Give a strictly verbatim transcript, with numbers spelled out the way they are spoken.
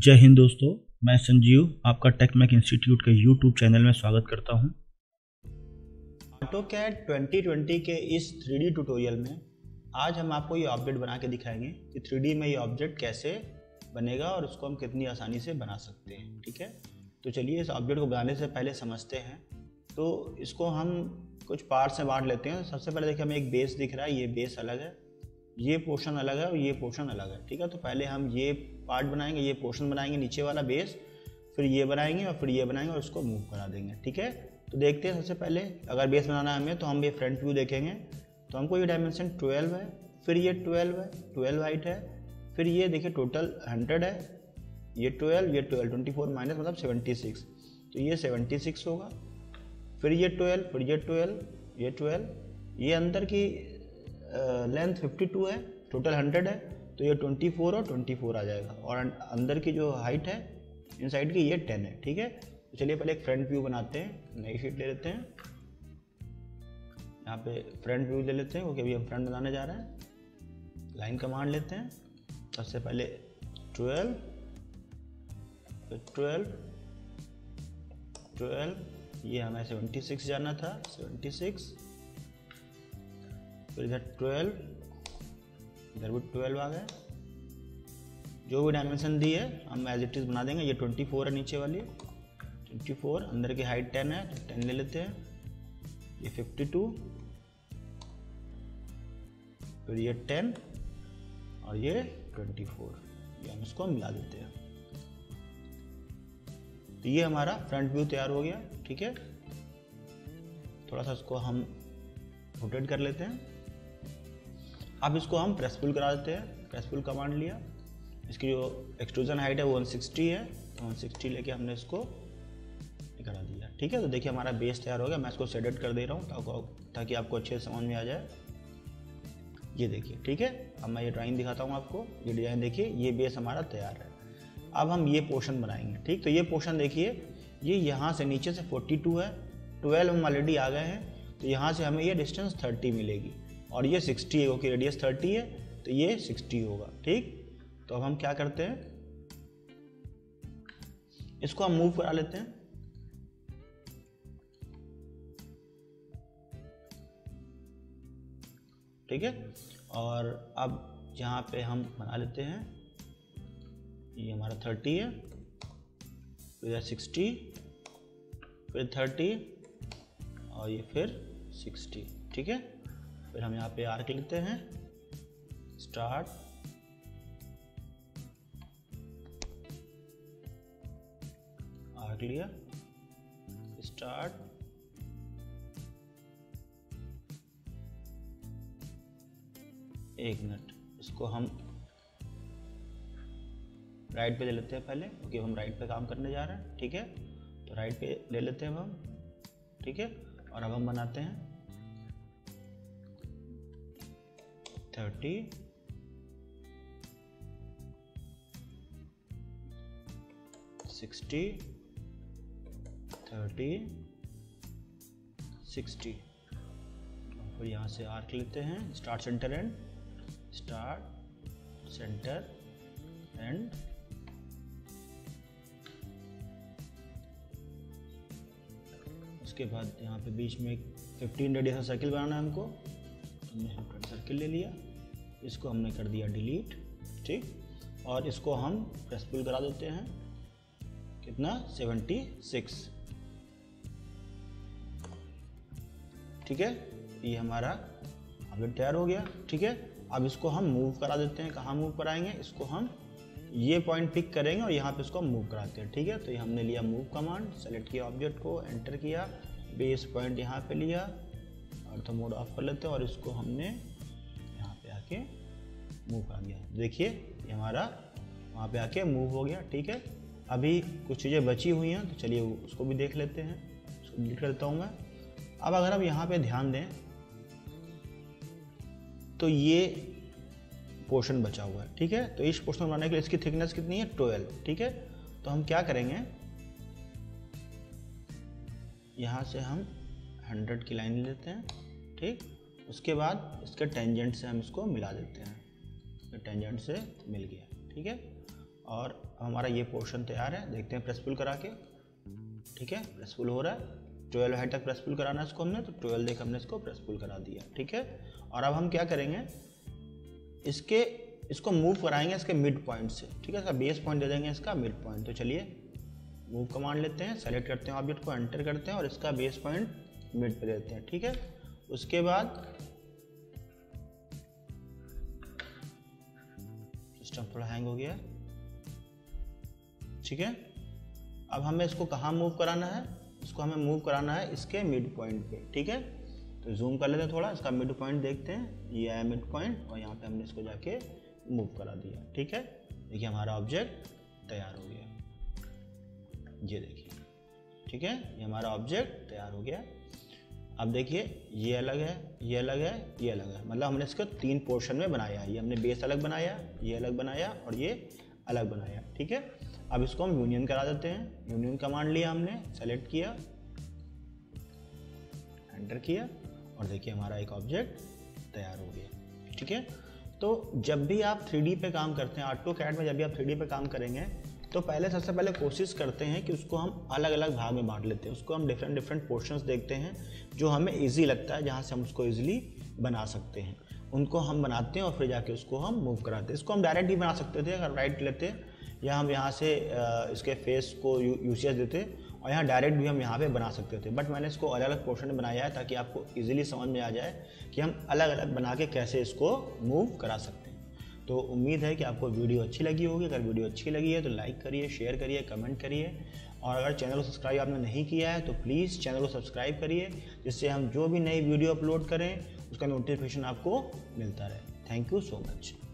जय हिंद दोस्तों, मैं संजीव आपका टेक्मेक इंस्टीट्यूट के यूट्यूब चैनल में स्वागत करता हूं। ऑटोकैड ट्वेंटी ट्वेंटी के इस थ्री डी ट्यूटोरियल में आज हम आपको ये ऑब्जेक्ट बना के दिखाएंगे कि थ्री डी में ये ऑब्जेक्ट कैसे बनेगा और उसको हम कितनी आसानी से बना सकते हैं। ठीक है, तो चलिए इस ऑब्जेक्ट को बनाने से पहले समझते हैं। तो इसको हम कुछ पार्ट्स में बांट लेते हैं। सबसे पहले देखिए हमें एक बेस दिख रहा है, ये बेस अलग है, ये पोर्शन अलग है और ये पोर्शन अलग है। ठीक है, तो पहले हम ये पार्ट बनाएंगे, ये पोर्शन बनाएंगे नीचे वाला बेस, फिर ये बनाएंगे और फिर ये बनाएंगे और उसको मूव करा देंगे। ठीक है, तो देखते हैं सबसे पहले अगर बेस बनाना है हमें तो हम ये फ्रंट व्यू देखेंगे तो हमको ये डायमेंशन ट्वेल्व है, फिर ये ट्वेल्व है, ट्वेल्व हाइट है, फिर ये देखिए टोटल हंड्रेड है, ये ट्वेल्व, ये ट्वेल्व, ट्वेंटी फोर माइनस मतलब सेवेंटी सिक्स, तो ये सेवेंटी सिक्स होगा, फिर ये ट्वेल्व, फिर ये ट्वेल्व, ये ट्वेल्व, ये अंदर की लेंथ फिफ्टी टू है, टोटल हंड्रेड है, तो ये ट्वेंटी फोर और ट्वेंटी फोर आ जाएगा और अंदर की जो हाइट है इन साइड की ये टेन है। ठीक है, तो चलिए पहले एक फ्रंट व्यू बनाते हैं। नई शीट ले लेते हैं, यहाँ पे फ्रंट व्यू ले लेते हैं क्योंकि अभी हम फ्रंट बनाने जा रहे हैं। लाइन कमांड लेते हैं, सबसे पहले ट्वेल्व, फिर ट्वेल्व, ट्वेल्व, ये हमें सेवेंटी सिक्स जाना था, सेवेंटी सिक्स, फिर इधर ट्वेल्व, इधर भी ट्वेल्व आ गए। जो भी डायमेंशन दी है हम एज इट इज बना देंगे। ये ट्वेंटी फोर है नीचे वाली, ट्वेंटी फोर, अंदर की हाइट टेन है तो टेन ले लेते हैं, ये फिफ्टी टू, फिर ये टेन और ये ट्वेंटी फोर, ये हम इसको मिला देते हैं। तो ये हमारा फ्रंट व्यू तैयार हो गया। ठीक है, थोड़ा सा इसको हम रोटेट कर लेते हैं। अब इसको हम प्रेस पुल करा देते हैं। प्रेस पुल कमांड लिया, इसकी जो एक्सट्रूजन हाइट है वो वन सिक्सटी है, तो वन सिक्सटी लेके हमने इसको करा दिया। ठीक है, तो देखिए हमारा बेस तैयार हो गया। मैं इसको सेडेट कर दे रहा हूँ ताकि आपको अच्छे से समझ में आ जाए। ये देखिए, ठीक है, अब मैं ये ड्राइंग दिखाता हूँ आपको। ये डिज़ाइन देखिए, ये बेस हमारा तैयार है। अब हम ये पोर्शन बनाएंगे। ठीक, तो ये पोर्शन देखिए, ये यहाँ से नीचे से फोर्टी टू है, ट्वेल्व हम ऑलरेडी आ गए हैं, तो यहाँ से हमें ये डिस्टेंस थर्टी मिलेगी और ये सिक्सटी है क्योंकि रेडियस थर्टी है, तो ये सिक्सटी होगा। ठीक, तो अब हम क्या करते हैं, इसको हम मूव करा लेते हैं। ठीक है, और अब यहाँ पे हम बना लेते हैं, ये हमारा थर्टी है, फिर सिक्सटी, फिर थर्टी और ये फिर सिक्सटी। ठीक है, फिर हम यहाँ पे आर्क लेते हैं, स्टार्ट, आर्क लिया, स्टार्ट, एक मिनट, इसको हम राइट पे ले लेते हैं पहले क्योंकि हम राइट पे काम करने जा रहे हैं। ठीक है, तो राइट पे ले लेते हैं हम। ठीक है, और अब हम बनाते हैं थर्टी, सिक्सटी, थर्टी, सिक्सटी, फिर यहाँ से आर्क लेते हैं, start, centre, end, start, centre, end, उसके बाद यहाँ पे बीच में एक फिफ्टीन रेडियस का सर्किल बनाना है हमको। हमने सर्किल ले लिया, इसको हमने कर दिया डिलीट। ठीक, और इसको हम प्रेस पुल करा देते हैं, कितना, सेवेंटी सिक्स। ठीक है, ये हमारा ऑब्जेक्ट तैयार हो गया। ठीक है, अब इसको हम मूव करा देते हैं। कहाँ मूव कराएंगे, इसको हम ये पॉइंट पिक करेंगे और यहाँ पे इसको मूव कराते हैं। ठीक है, तो ये हमने लिया मूव कमांड, सेलेक्ट किया ऑब्जेक्ट को, एंटर किया, बेस पॉइंट यहाँ पे लिया, ऑर्थो मोड ऑफ कर लेते हैं और इसको हमने यहाँ पे आके मूव कर दिया। देखिए ये हमारा वहाँ पे आके मूव हो गया। ठीक है, अभी कुछ चीज़ें बची हुई हैं तो चलिए उसको भी देख लेते हैं। उसको डिलीट करता हूँ मैं। अब अगर हम यहाँ पे ध्यान दें तो ये पोर्शन बचा हुआ है। ठीक है, तो इस पोर्शन बनाने के लिए इसकी थिकनेस कितनी है, ट्वेल्व। ठीक है, तो हम क्या करेंगे, यहाँ से हम हंड्रेड की लाइन लेते हैं। ठीक, उसके बाद इसके टेंजेंट से हम इसको मिला देते हैं, टेंजेंट से मिल गया। ठीक है, और अब हमारा ये पोर्शन तैयार है, देखते हैं प्रेस पुल करा के। ठीक है, प्रेस पुल हो रहा है, ट्वेल्व हेड तक प्रेस पुल कराना है इसको हमने, तो ट्वेल्व देख हमने इसको प्रेस पुल करा दिया। ठीक है, और अब हम क्या करेंगे, इसके इसको मूव कराएंगे इसके मिड पॉइंट से। ठीक है, इसका बेस पॉइंट दे देंगे, इसका मिड पॉइंट। तो चलिए मूव कमांड लेते हैं, सेलेक्ट करते हैं ऑब्जेक्ट को, एंटर करते हैं और इसका बेस पॉइंट मिड पे देते हैं। ठीक है, उसके बाद सिस्टम थोड़ा हैंग हो गया। ठीक है, अब हमें इसको कहाँ मूव कराना है, इसको हमें मूव कराना है इसके मिड पॉइंट पे। ठीक है, तो जूम कर लेते हैं थोड़ा, इसका मिड पॉइंट देखते हैं, ये है मिड पॉइंट और यहाँ पे हमने इसको जाके मूव करा दिया। ठीक है, देखिए हमारा ऑब्जेक्ट तैयार हो गया, ये देखिए। ठीक है, ये हमारा ऑब्जेक्ट तैयार हो गया। अब देखिए ये अलग है, ये अलग है, ये अलग है, मतलब हमने इसको तीन पोर्शन में बनाया है। ये हमने बेस अलग बनाया, ये अलग बनाया और ये अलग बनाया। ठीक है, अब इसको हम यूनियन करा देते हैं। यूनियन कमांड लिया हमने, सेलेक्ट किया, एंटर किया और देखिए हमारा एक ऑब्जेक्ट तैयार हो गया। ठीक है, तो जब भी आप थ्री डी पे काम करते हैं, ऑटोकैड में जब भी आप थ्री डी पे काम करेंगे तो पहले सबसे पहले कोशिश करते हैं कि उसको हम अलग अलग भाग में बांट लेते हैं। उसको हम डिफरेंट डिफरेंट पोर्शंस देखते हैं जो हमें इजी लगता है, जहाँ से हम उसको इजीली बना सकते हैं, उनको हम बनाते हैं और फिर जाके उसको हम मूव कराते हैं। इसको हम डायरेक्ट भी बना सकते थे, अगर राइट लेते या हम यहाँ से इसके फेस को यूसीएस देते और यहाँ डायरेक्ट भी हम यहाँ पे बना सकते थे, बट मैंने इसको अलग अलग पोर्शन में बनाया है ताकि आपको इजीली समझ में आ जाए कि हम अलग अलग बना के कैसे इसको मूव करा सकते हैं। तो उम्मीद है कि आपको वीडियो अच्छी लगी होगी। अगर वीडियो अच्छी लगी है तो लाइक करिए, शेयर करिए, कमेंट करिए और अगर चैनल को सब्सक्राइब आपने नहीं किया है तो प्लीज़ चैनल को सब्सक्राइब करिए, जिससे हम जो भी नई वीडियो अपलोड करें उसका नोटिफिकेशन आपको मिलता रहे। Thank you so much.